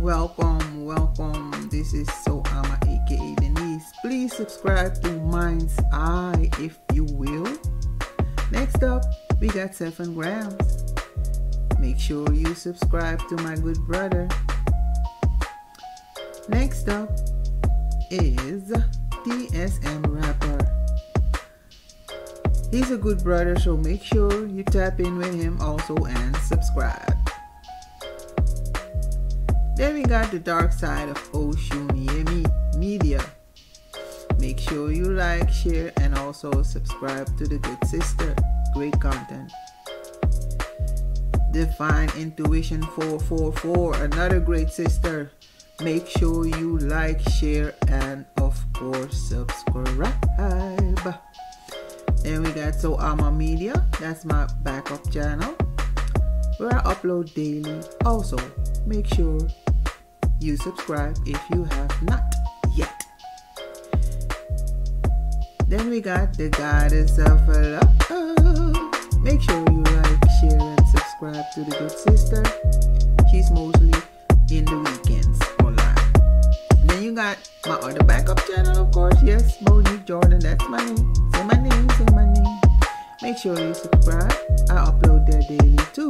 Welcome. This is So Ama aka Denise. Please subscribe to Mind's Eye if you will. Next up, we got 7 grams. Make sure you subscribe to my good brother. Next up is TSM Rapper. He's a good brother, so make sure you tap in with him also and subscribe. Then we got the dark side of Oshun Media. Make sure you like, share, and also subscribe to the good sister. Great content. Divine Intuition 444, another great sister. Make sure you like, share, and of course subscribe. Then we got So Ama Media. That's my backup channel where I upload daily. Also, make sure you subscribe if you have not yet. Then we got the Goddess of Love. Make sure you like, share, and subscribe to the good sister. She's mostly in the weekends online. Then you got my other backup channel, of course. Yes, Monique Jordan. That's my name. Say my name. Say my name. Make sure you subscribe. I upload there daily too.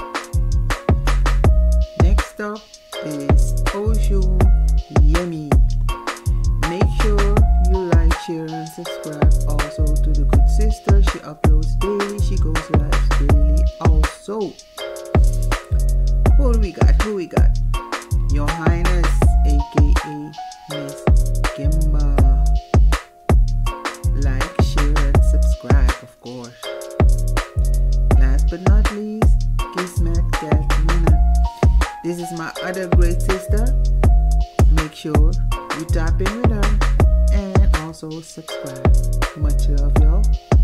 Next up is Oshun Yemi. Make sure you like, share, and subscribe also to the good sister. She uploads daily. She goes live daily also. Who we got? Your Highness, aka Miss Kimba. Like, share, and subscribe, of course. Last but not least, Kismet Katrina. This is my other great sister. Make sure you tap in with her and also subscribe. Much love, y'all.